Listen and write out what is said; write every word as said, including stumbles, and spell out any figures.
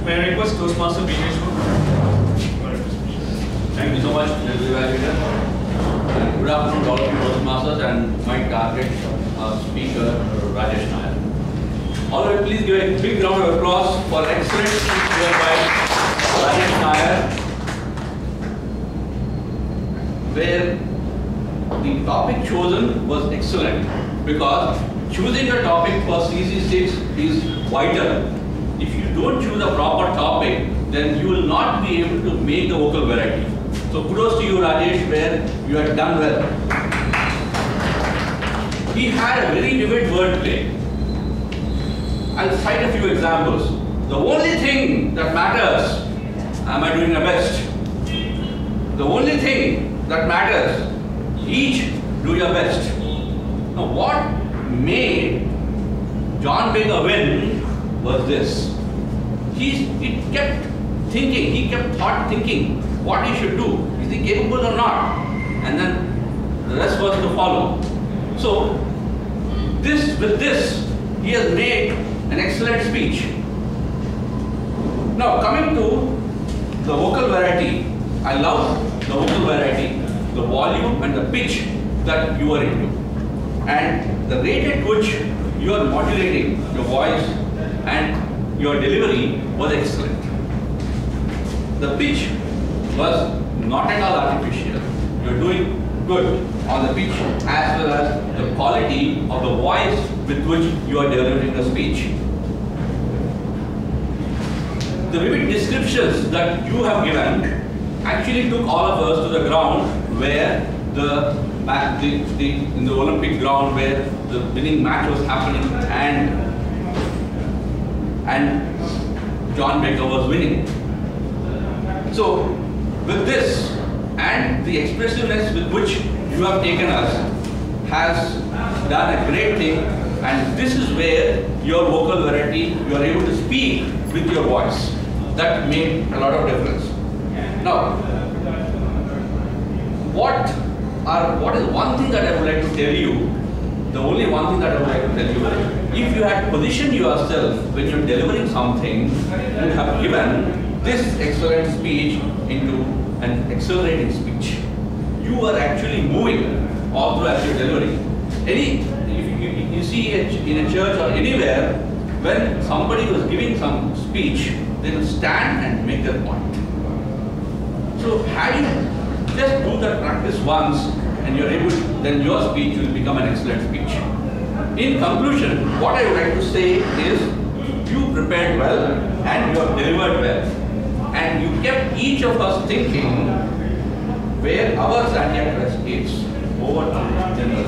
May I request Toastmaster Bheemeswara? Thank you so much, Medley. Good afternoon to all of you Toastmasters and my target uh, speaker, Rajesh Nair. All right, please give a big round of applause for excellent speech here by Rajesh Nair, where the topic chosen was excellent, because choosing a topic for C C six is vital. If you don't choose a proper topic, then you will not be able to make the vocal variety. So kudos to you, Rajesh, where you have done well. He had a very vivid wordplay. I'll cite a few examples. The only thing that matters, am I doing my best? The only thing that matters, each do your best. Now what made John Baker win was this. He, he kept thinking, he kept thought thinking what he should do. Is he capable or not? And then the rest was to follow. So this with this, he has made an excellent speech. Now coming to the vocal variety, I love the vocal variety, the volume and the pitch that you are into, and the rate at which you are modulating your voice and your delivery was excellent. The pitch was not at all artificial. You are doing good on the pitch as well as the quality of the voice with which you are delivering the speech. The vivid descriptions that you have given actually took all of us to the ground where the, the, the in the Olympic ground where the winning match was happening and and John Baker was winning. So with this and the expressiveness with which you have taken us has done a great thing, and this is where your vocal variety, you are able to speak with your voice. That made a lot of difference. Now, what are what is one thing that I would like to tell you, the only one thing that I would like to tell you, if you had positioned yourself when you're delivering something, you would have given this excellent speech into an accelerating speech. You are actually moving all through as you're delivering. Any, if you, you see in a church or anywhere, when somebody was giving some speech, they will stand and make their point. So had you just do that practice once and you're able to, then your speech will become an excellent speech. In conclusion, what I would like to say is you prepared well and you have delivered well. And you kept each of us thinking where our Santiago is over to